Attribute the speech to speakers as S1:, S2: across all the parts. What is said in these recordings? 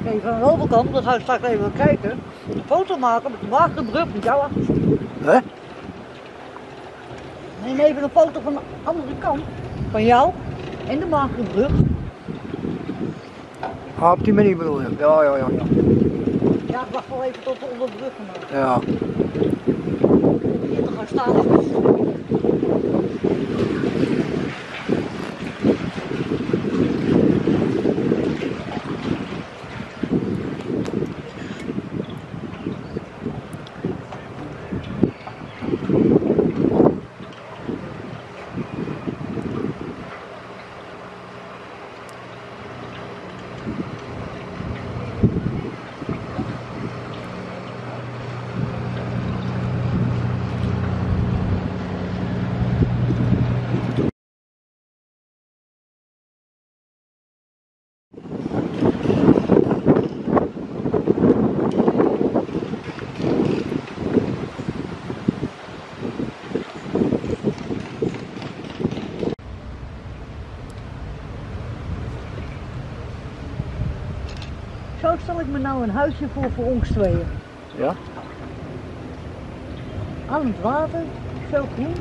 S1: even aan de overkant, dan ga ik straks even kijken. Een foto maken met de Maagdenbrug met jou achterstuur.
S2: Hè?
S1: Neem even een foto van de andere kant, van jou en de Maagdenbrug.
S2: Ah, op die manier bedoel je? Ja.
S1: Ja, ik wacht wel even tot we onder de brug gemaakt.
S2: Ja.
S1: Hier te gaan staan. Zo stel ik me nou een huisje voor ons tweeën.
S2: Ja?
S1: Aan het water, zo groen.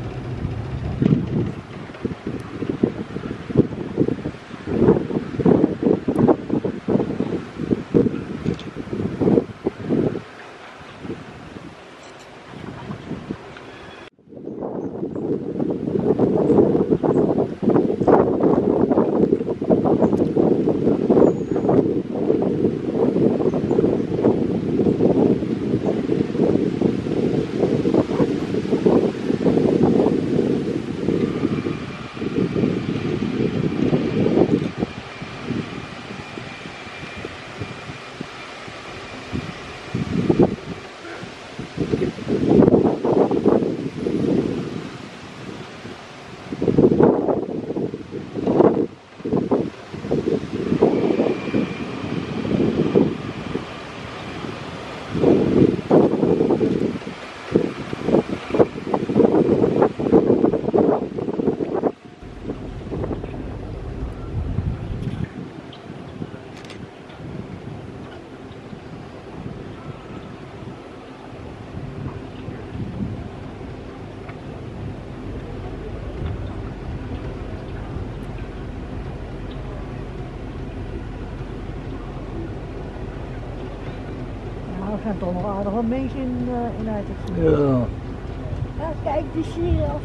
S1: Er zijn toch nog aardig wat mensen in Uiterste.
S2: Ja.
S1: Ja, kijk die giraf.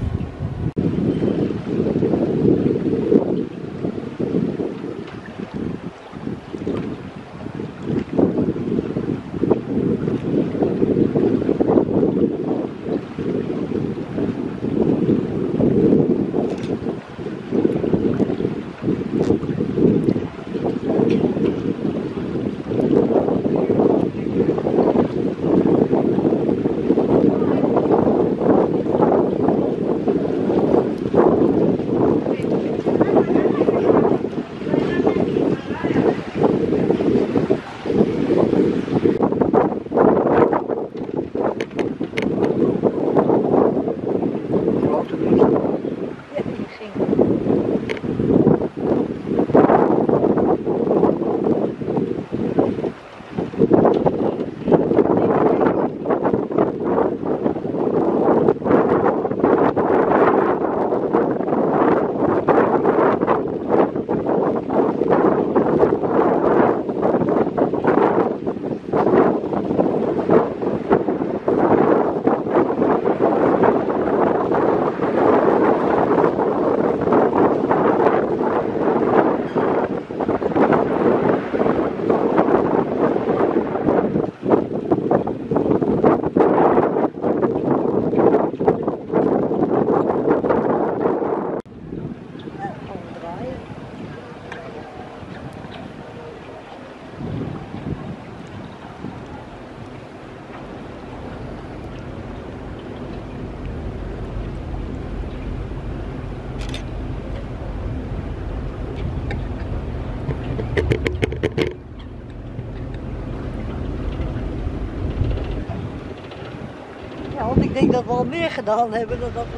S1: Ja, want ik denk dat we al meer gedaan hebben dan dat we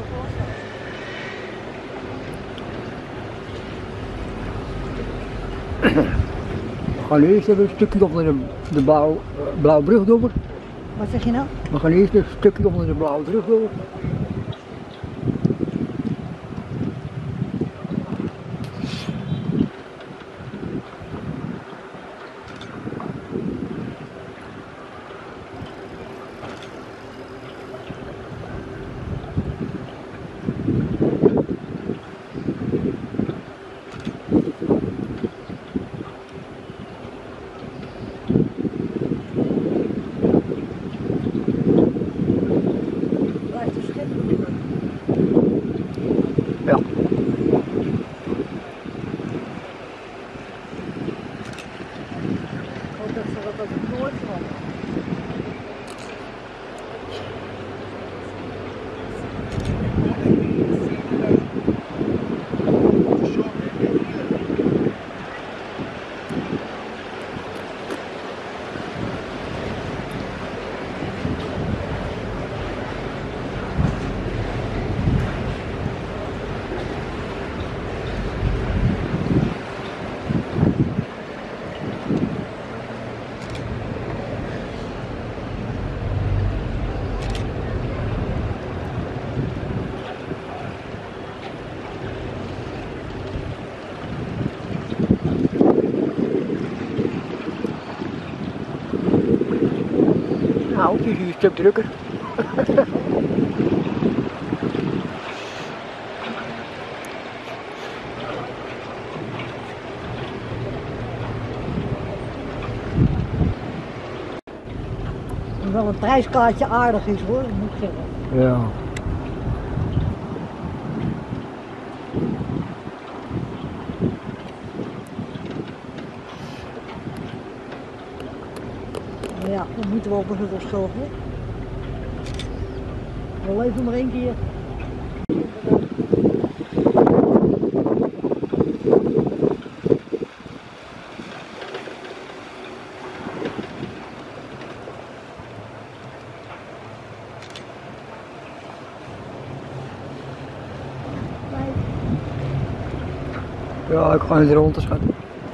S1: gewoon.
S2: gaan eerst even een stukje onder de blauwe brug door.
S1: Wat zeg je nou?
S2: We gaan eerst een stukje onder de blauwe brug door.
S1: Blijft een schip.
S2: Ja.
S1: Ik hoop dat ze dat op het Noordfront.
S2: Nou, het is hier een stuk drukker.
S1: Wel een prijskaartje aardig is hoor, moet ik zeggen.
S2: Ja.
S1: Maar ja, dan moeten we op een hussel hè. We leven maar één keer.
S2: Ja, ik ga in de rond schatten.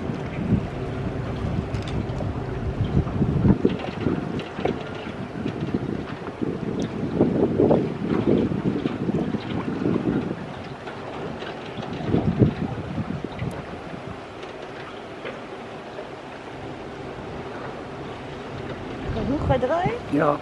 S1: Hoe ga je draaien?
S2: Ja.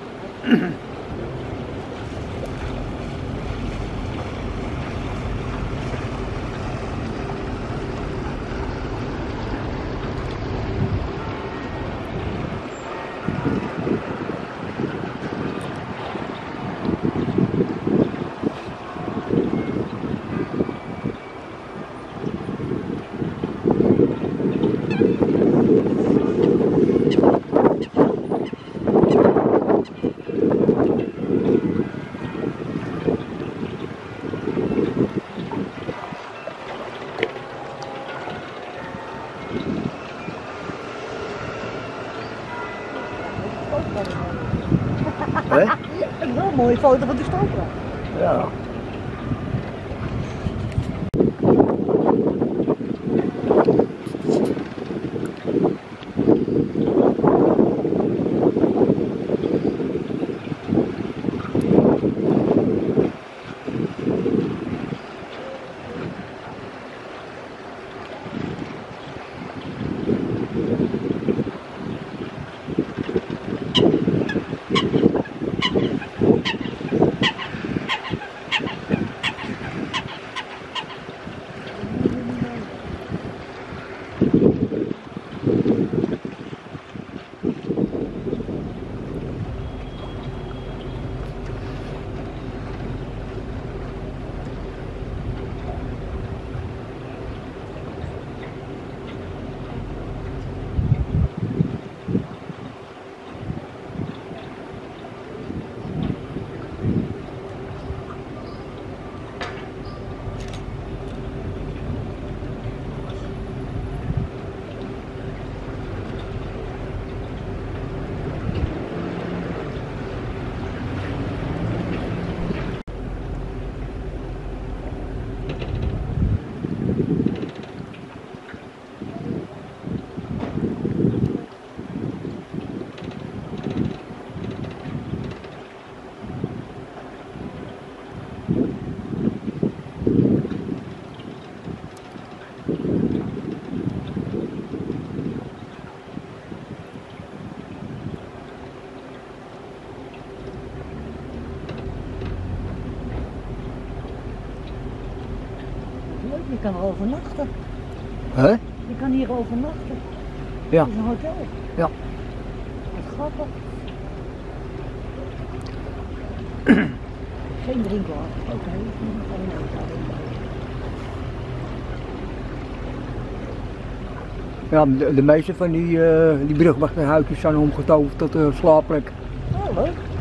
S2: Hè?
S1: Een heel mooie foto van de stoker.
S2: Ja.
S1: kan er overnachten.
S2: Hè?
S1: Je kan hier overnachten.
S2: Ja.
S1: Het is een hotel.
S2: Ja.
S1: Wat grappig. Geen drinkwater. Oké. Geen auto.
S2: Ja, de meeste van die brugwachterhuisjes zijn omgetoverd tot slaapplek.
S1: Oh, leuk.